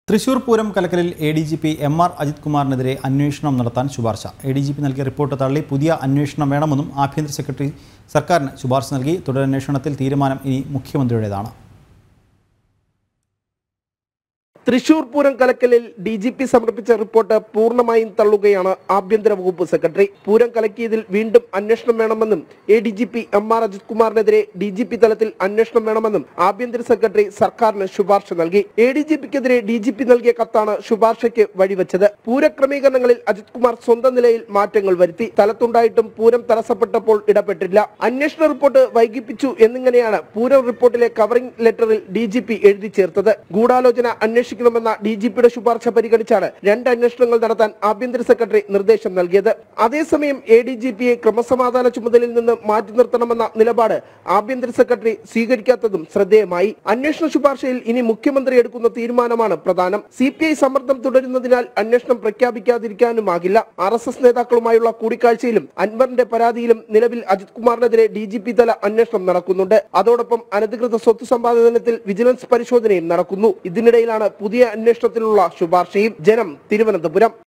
Thrissur Pooram കലക്കലിൽ ADGP MR Ajith കുമാറിനെതിരെ അന്വേഷണം നടത്താൻ ശുപാർശ. ADGP നൽകിയ റിപ്പോർട്ട് തള്ളി പുതിയ അന്വേഷണം വേണമെന്നും ആഭ്യന്തര സെക്രട്ടറി സർക്കാരിന് ശുപാർശ നൽകി. തുടരന്വേഷണത്തിൽ തീരുമാനം ഇനി മുഖ്യമന്ത്രിയുടേതാണ്. തൃശൂർ പൂരം കലക്കലിൽ DGP സമർപ്പിച്ച റിപ്പോർട്ട് പൂർണ്ണമായും തള്ളുകയാണ് ആഭ്യന്തര വകുപ്പ് സെക്രട്ടറി. പൂരം കലക്കിയതിൽ വീണ്ടും അന്വേഷണം വേണമെന്നും ADGP MR അജിത് കുമാറിനെതിരെ DGP തലത്തിൽ അന്വേഷണം വേണമെന്നും ആഭ്യന്തര സെക്രട്ടറി സർക്കാരിന് ശുപാർശ നൽകി. ADGPക്കെതിരെ DGP നൽകിയ കത്താണ് ശുപാർശയ്ക്ക് വഴിവെച്ചത്. പൂരക്രമീകരണങ്ങളിൽ അജിത് കുമാർ സ്വന്തം നിലയിൽ മാറ്റങ്ങൾ വരുത്തി. സ്ഥലത്തുണ്ടായിട്ടും പൂരം തടസ്സപ്പെട്ടപ്പോൾ ഇടപെട്ടില്ല. അന്വേഷണ റിപ്പോർട്ട് വൈകിപ്പിച്ചു എന്നിങ്ങനെയാണ് പൂരം റിപ്പോർട്ടിലെ കവറിംഗ് ലെറ്ററിൽ DGP എഴുതി ചേർത്തത്. ഗൂഢാലോചന അന്വേഷിക്കണമെന്ന DGPയുടെ ശുപാർശ പരിഗണിച്ചാണ് രണ്ട് അന്വേഷണങ്ങൾ നടത്താൻ ആഭ്യന്തര സെക്രട്ടറി നിർദ്ദേശം നൽകിയത്. അതേസമയം ADGPയെ ക്രമസമാധാന ചുമതലയിൽ നിന്ന് മാറ്റി നിർത്തണമെന്ന നിലപാട് ആഭ്യന്തര സെക്രട്ടറി സ്വീകരിക്കാത്തതും ശ്രദ്ധേയമായി. അന്വേഷണ ശുപാർശയിൽ ഇനി മുഖ്യമന്ത്രി എടുക്കുന്ന തീരുമാനമാണ് പ്രധാനം. CPI സമ്മർദ്ദം തുടരുന്നതിനാൽ അന്വേഷണം പ്രഖ്യാപിക്കാതിരിക്കാനുമാകില്ല. RSS നേതാക്കളുമായുള്ള കൂടിക്കാഴ്ചയിലും അൻവറിന്റെ പരാതിയിലും നിലവിൽ അജിത് കുമാറിനെതിരെ DGP തല അന്വേഷണം നടക്കുന്നുണ്ട്. അതോടൊപ്പം അനധികൃത സ്വത്ത് സമ്പാദനത്തിൽ വിജിലൻസ് പരിശോധനയും നടക്കുന്നു. ഇതിനിടയിലാണ് പുതിയ അന്വേഷണത്തിനുള്ള ശുപാർശയും. ജനം, തിരുവനന്തപുരം.